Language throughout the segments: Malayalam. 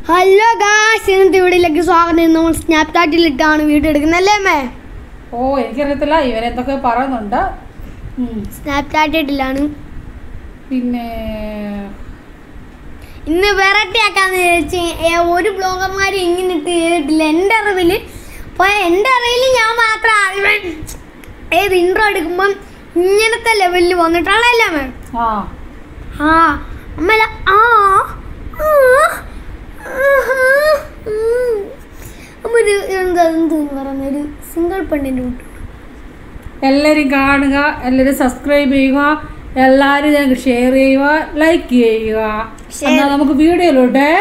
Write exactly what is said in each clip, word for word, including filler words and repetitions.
ഹലോ ഗായ്സ്, ഇന്നത്തെ വീഡിയോയിലേക്ക് സ്വാഗതം. നമ്മൾ സ്നാപ്ചാറ്റിലിട്ടാണ് വീഡിയോ എടുക്കുന്നത് അല്ലേ അമ്മേ? ഓ എനിക്കറിയത്തില്ല, ഇവരെന്തൊക്കെ പറയുന്നുണ്ട്. സ്നാപ്ചാറ്റിലാണ്. പിന്നെ ഇന്ന് വെറൈറ്റി ആക്കാന്ന് വിചാരിച്ച് ഒരു ബ്ലോഗർമാർ ഇങ്ങനെ ഇട്ട് ചെയ്തിട്ടില്ല എൻ്റെ അറിവിൽ. അപ്പോൾ എൻ്റെ അറിവിൽ ഞാൻ മാത്രം അറിവ് ഏത് ഇൻട്രോ എടുക്കുമ്പം ഇങ്ങനത്തെ ലെവലിൽ വന്നിട്ടാണല്ലേ അമ്മേ? ആ ആ അമ്മ ആ ഒരു എന്താ എന്തെന്ന് പറയുന്നൊരു സിംഗിൾ പെണ്ണിൻ്റെ കൂട്ട്. എല്ലാവരും കാണുക, എല്ലാവരും സബ്സ്ക്രൈബ് ചെയ്യുക, എല്ലാവരും ഞങ്ങൾക്ക് ഷെയർ ചെയ്യുക, ലൈക്ക് ചെയ്യുക. എന്നാൽ നമുക്ക് വീഡിയോയിലോട്ടെ.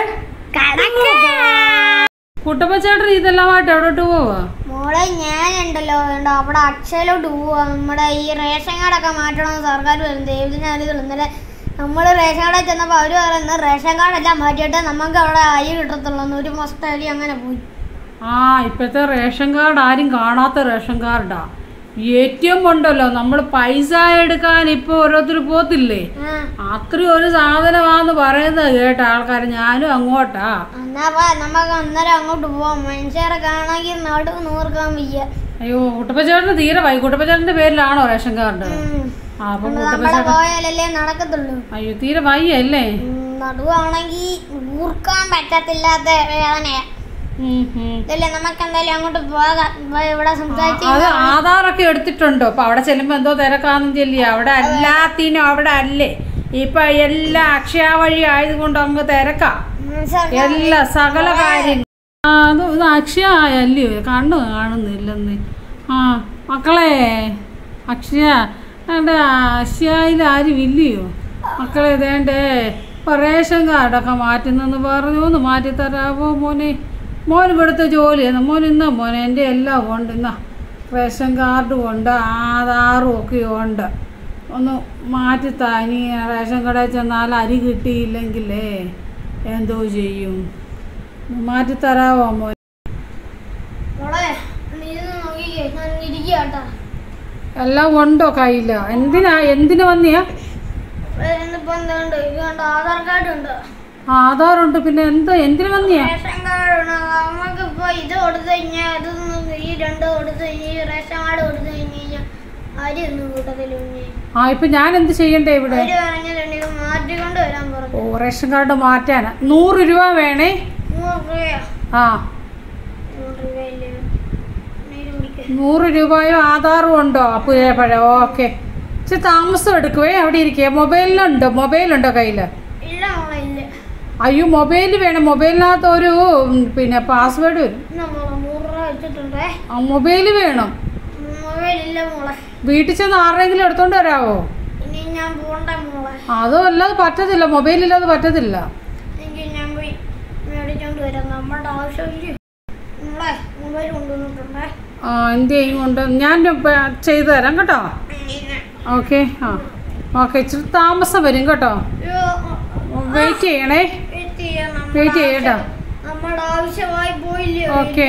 കുട്ടപ്പച്ചേട്ടൻ ഇതെല്ലാമായിട്ട് എവിടോട്ട് പോവാ? മോളെ ഞാനുണ്ടല്ലോ അവിടെ അക്ഷയയിലോട്ട് പോവാ. നമ്മുടെ ഈ റേഷൻ കാർഡൊക്കെ മാറ്റണമെന്ന് സർക്കാർ വരുന്നത് ഏതിനാലും ഇന്നലെ നമ്മൾ റേഷൻ കാർഡിൽ ചെന്നപ്പോൾ അവർ പറയുന്നത് റേഷൻ കാർഡെല്ലാം മാറ്റിയിട്ട് നമുക്ക് അവിടെ അരി കിട്ടത്തുള്ളൂ. ഒരു മാസത്തെ അരി അങ്ങനെ പോയി. ആ ഇപ്പോഴത്തെ റേഷൻ കാർഡ് ആരും കാണാത്ത റേഷൻ കാർഡാ. എ ടി എം ഉണ്ടല്ലോ, നമ്മൾ പൈസ എടുക്കാൻ ഇപ്പോൾ ഓരോരുത്തർ പോത്തില്ലേ, അത്രയും ഒരു സാധനമാന്ന് പറയുന്നത് കേട്ട ആൾക്കാർ. ഞാനും അങ്ങോട്ടാ. എന്നാ നമുക്ക് അന്നേരം അങ്ങോട്ട് പോവാം. മനുഷ്യരെ കാണാമെങ്കിൽ നാട് നൂർക്കാൻ വയ്യ. അയ്യോ കുട്ടപ്പച്ചേട്ടന് തീരെ വൈ കുട്ടപ്പച്ചേട്ടന്റെ പേരിലാണോ റേഷൻ കാർഡ്? പോയാലല്ലേ നടക്കത്തുള്ളൂ. അയ്യോ തീരെ വയ്യല്ലേ? നടുവാണെങ്കിൽ ഊർക്കാൻ പറ്റത്തില്ലാത്ത വേദനയാ. നമുക്ക് എന്തായാലും അങ്ങോട്ട് പോകാം. ഇവിടെ സംസാരിച്ച് അത് ആധാറൊക്കെ എടുത്തിട്ടുണ്ടോ? അപ്പൊ അവിടെ ചെല്ലുമ്പോ എന്തോ തിരക്കാന്നും ചെല്ലി. അവിടെ എല്ലാത്തിനും അവിടെ അല്ലേ ഇപ്പൊ എല്ലാ അക്ഷയ വഴി ആയതുകൊണ്ട് അങ്ങ് തിരക്കാ എല്ലാ സകല കാര്യങ്ങളും. ആ അത് ഇത് അക്ഷയ അല്ലയോ? കണ്ണു കാണുന്നില്ലെന്ന്. ആ മക്കളെ അക്ഷയ വേണ്ട, അക്ഷയയിൽ ആരും ഇല്ലയോ മക്കളെ? ഇതേണ്ടേ ഇപ്പൊ റേഷൻ കാർഡൊക്കെ മാറ്റുന്നെന്ന് പറഞ്ഞു. ഒന്ന് മാറ്റിത്തരാവോ മോനെ? മോൻ ഇവിടുത്തെ ജോലിയാണ് മോൻ. ഇന്നാ മോനെ എൻ്റെ എല്ലാം ഉണ്ട്. ഇന്നാ റേഷൻ കാർഡും ഉണ്ട്, ആധാറും ഒക്കെ ഉണ്ട്. ഒന്ന് മാറ്റിത്താ. ഇനി റേഷൻ കടയിൽ ചെന്നാൽ അരി കിട്ടിയില്ലെങ്കിലേ എന്തോ ചെയ്യും? മാറ്റിത്തരാവോ മോൻ? എല്ലാം ഉണ്ടോ കയ്യിൽ? എന്തിനാ എന്തിനു വന്നിയാ? ആധാർ കാർഡ് ഉണ്ട്. ആധാറുണ്ട്. പിന്നെ എന്താ എന്തിനു വന്നിയാ? റേഷൻ കാർഡ് നമുക്കിപ്പോ ഇത് കൊടുത്തു കഴിഞ്ഞാൽ അത് ഈ രണ്ട് കൊടുത്തു കഴിഞ്ഞാൽ റേഷൻ കാർഡ് കൊടുത്തു കഴിഞ്ഞ് കഴിഞ്ഞാൽ അരി ഒന്നും കൂട്ടത്തില്. ആ ഇപ്പൊ ഞാൻ എന്ത് ചെയ്യണ്ടേ ഇവിടെ? മാറ്റിക്കൊണ്ട് വരാൻ പറഞ്ഞു. ഓ റേഷൻ കാർഡ് മാറ്റാനാ നൂറ് രൂപ വേണേ? നൂറ് രൂപയോ? ആ നൂറ് രൂപയോ ആധാറും ഉണ്ടോ? അപ്പുഴ പഴം. ഓക്കെ ഇച്ചിരി താമസം എടുക്കുവേ. അവിടെ ഇരിക്കുക. മൊബൈലിലുണ്ടോ? മൊബൈലുണ്ടോ കയ്യിൽ? അയ്യോ മൊബൈൽ വേണം. മൊബൈലിനകത്ത് ഒരു പിന്നെ പാസ്വേഡ് വരും. ആ മൊബൈൽ വേണം. വീട്ടിൽ ചെന്ന് ആരുടെങ്കിലും എടുത്തോണ്ട് വരാവോ? അതോ അല്ലാതെ പറ്റത്തില്ല. മൊബൈലില്ലാതെ പറ്റത്തില്ല. ആ എന്ത് ചെയ്യും കൊണ്ട് ഞാൻ ചെയ്തു തരാം കേട്ടോ. ഓക്കെ ആ ഓക്കെ ഇച്ചിരി താമസം വരും കേട്ടോ. വെയിറ്റ് ചെയ്യണേ. വെയിറ്റ് ചെയ്യട്ടോ. ഓക്കെ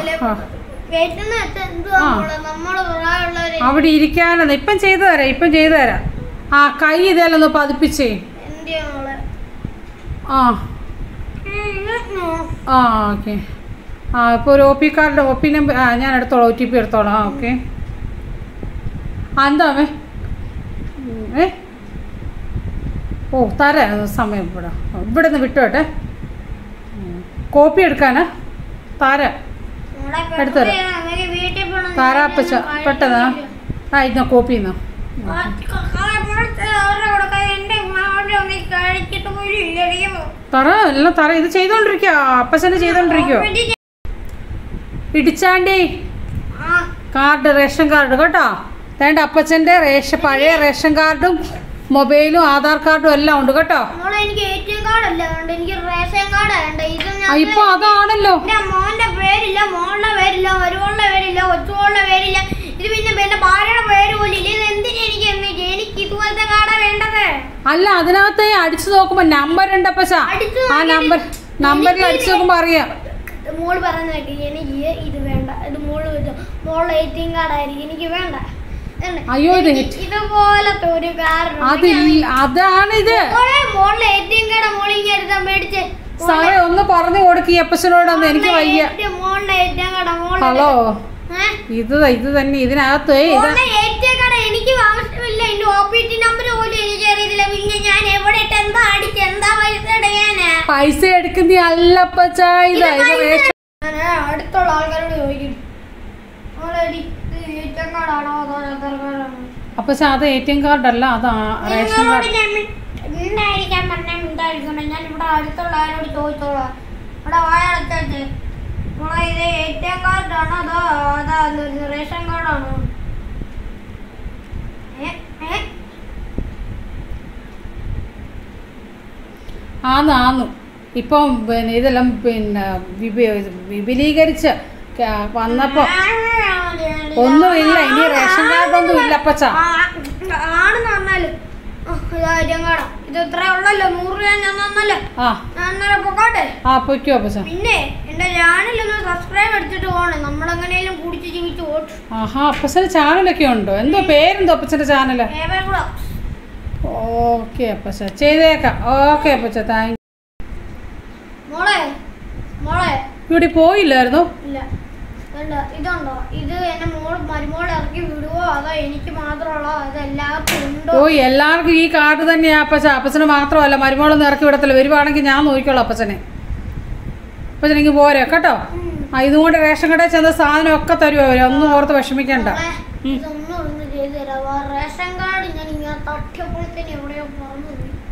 അവിടെ ഇരിക്കാനെന്ന് ഇപ്പം ചെയ്തു തരാം. ഇപ്പം ചെയ്തു തരാം. ആ കൈ ഇതെല്ലാം ഒന്ന് പതിപ്പിച്ചേ. ആ ആ ഓക്കെ ആ ഇപ്പോൾ ഒരു O P card O P number ആ ഞാൻ എടുത്തോളാം. ഒ ടി പി എടുത്തോളാം. ആ ഓക്കെ ആ എന്താ മേ ഏ ഓ തരാം സമയം. ഇവിടെ ഇവിടെ നിന്ന് വിട്ടോട്ടെ. കോപ്പി എടുക്കാനാ? തരാം എടുത്തരാം. താരാപ്പച്ച പെട്ടെന്ന് ആ ഇന്നാ കോപ്പി ഇന്നാ തറ എല്ലാം തറ. ഇത് ചെയ്തോണ്ടിരിക്കോ? അപ്പച്ചനെ ചെയ്തോണ്ടിരിക്കോ? ഇടിച്ചാണ്ടി കാർഡ് റേഷൻ കാർഡ് കേട്ടോ. വേണ്ട അപ്പച്ചൻ്റെ റേഷൻ പഴയ റേഷൻ കാർഡും മൊബൈലും ആധാർ കാർഡും എല്ലാം ഉണ്ട് കേട്ടോ. ഇപ്പൊ അതാണല്ലോ. മോന്റെ പേരില്ല, മോളുടെ പേരില്ല, വരുവോളുടെ പേരില്ല, ഒച്ചുവോളുടെ പേരില്ല. ഇത് പിന്നെ എന്റെ ഭാര്യയുടെ പേര് പോലും ഇല്ല. ഇത് എന്തിനാ എനിക്ക് എനിക്ക് ഇതുപോലത്തെ കാർഡാ വേണ്ടത്? അല്ല അതിനകത്ത് അടിച്ചു നോക്കുമ്പോ നമ്പർ ഉണ്ട് അപ്പച്ച. ആ നമ്പർ നമ്പറിൽ അടിച്ചു നോക്കുമ്പോ അറിയാം. മോള് പറയുന്ന എനിക്ക് ഇത് വേണ്ട, ഇത് മോള് മോളുടെ എ ടി എം കാർഡായിരിക്കും എനിക്ക് വേണ്ട. അയ്യോ ഇതുപോലത്തെ ഒരു കാർഡ് അതാണ് ഇത്. മോളിലെ എ ടി എം കാർഡ് മോളിങ്ങനെ എടുത്താൽ മേടിച്ച് സമയം ഒന്ന് പറഞ്ഞു കൊടുക്കുക അപ്പച്ചനോടൊന്ന്, എനിക്ക് വയ്യ. ഹലോ, ഇത് ഇത് തന്നെ ഇതിനകത്ത് എനിക്ക് ആവശ്യമില്ല. എന്റെ ഒ പി ടി നമ്പർ പോലും എനിക്ക് അറിയത്തില്ല. പിന്നെ ഞാൻ എവിടെ ഇട്ട് എന്താ അടിച്ച് എന്താ പൈസ എടുക്കാനാ? പൈസ എടുക്കുന്ന അല്ലപ്പച്ച, ഇത് അടുത്തുള്ള ആൾക്കാരോട് ചോദിക്കും കാർഡാണോ അതോ ആധാർ കാർഡാണോ? അപ്പച്ച അത് എ ടി എം കാർഡല്ല, അത് റേഷൻ കാർഡ്. ഉണ്ടായിരിക്കാൻ പറഞ്ഞാൽ ഉണ്ടായിരിക്കണേ. ഞാൻ ഇവിടെ അടുത്തുള്ള ആരോട് ചോദിച്ചോളാം. ഇവിടെ വായടച്ചേ നമ്മളെ ഇത് എ ടി എം കാർഡാണോ അതോ അതാ റേഷൻ കാർഡാണോ? ആന്ന് ആന്നു ഇപ്പം പിന്നെ ഇതെല്ലാം പിന്നെ വിപുലീകരിച്ച് വന്നപ്പോ ഒന്നുമില്ല, ഇനി റേഷൻ കാർഡൊന്നും ഇല്ല അപ്പച്ച. ആണെന്ന് പറഞ്ഞാല് ഇത് ഇത്ര ഉള്ളല്ലോ, നൂറ് രൂപ ഞാൻ തന്നല്ലോ. ആ പൊയ്ക്കോ അപ്പച്ച. പിന്നെ എന്റെ ചാനലൊന്ന് സബ്സ്ക്രൈബ് എടുത്തിട്ട് പോണേ, നമ്മളെങ്ങനെയും കുടിച്ച് ജീവിച്ചു ഓട്ടു. ആഹാ, അപ്പച്ചന്റെ ചാനലൊക്കെ ഉണ്ടോ? എന്തോ പേരെന്തോ അപ്പച്ചന്റെ ചാനല്? ഓക്കെ അപ്പച്ച, ചെയ്തേക്കാം. ഓക്കെ അപ്പച്ച, താങ്ക് യു. മോളെ മോളെ ഇവിടെ പോയില്ലായിരുന്നു? ഇല്ല. ഇതുണ്ടോ, ഇത് എന്റെ മോള് മരുമോളെ ഇറക്കി വിടുവോ അതോ എനിക്ക് മാത്രമുള്ളോ അത് എല്ലാവർക്കും ഉണ്ടോ? ഓ, എല്ലാവർക്കും ഈ കാർഡ് തന്നെയാ അപ്പച്ച. അപ്പച്ചന് മാത്രമല്ല, മരുമോളൊന്നും ഇറക്കി വിടത്തില്ല. വരുവാണെങ്കിൽ ഞാൻ നോക്കിക്കോളാം അപ്പച്ചനെ. അപ്പച്ചനെങ്കിൽ പോരെ കേട്ടോ. ആ, ഇതുകൊണ്ട് റേഷൻ കടയിൽ ചെന്ന സാധനം ഒക്കെ തരുമോ അവര്, ഒന്നും ഓർത്ത് വിഷമിക്കണ്ട. ഇതൊന്നും ഒന്ന് ചെയ്തു തരാമോ? റേഷൻ കാർഡ് ഞാൻ ഇങ്ങനെ തട്ടിയപ്പോഴത്തേന് എവിടെയോ പറഞ്ഞു.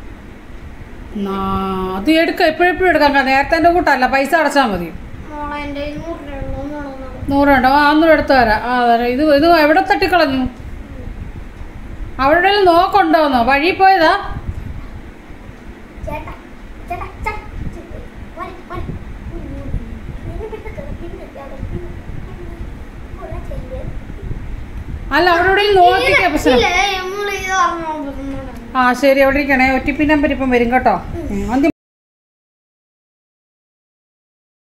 അത് എടുക്കാം, എപ്പോഴെപ്പോഴും എടുക്കാം. നേരത്തെ എൻ്റെ കൂട്ടല്ല, പൈസ അടച്ചാൽ മതി. മോളെ എൻ്റെ നൂറ് രൂപ നൂറുണ്ടോ? ആ, അന്നും എടുത്തു തരാം. ആ തരാം. ഇത് ഇത് എവിടെ തട്ടിക്കളഞ്ഞു? അവിടെ നോക്കുണ്ടോന്നോ? വഴി പോയതാ? അല്ല, അവിടെ നോക്കിക്കേ പ്രശ്നം. ആ ശരി, അവിടെ ഇരിക്കണേ. ഒ ടി പി നമ്പർ ഇപ്പം വരും കേട്ടോ.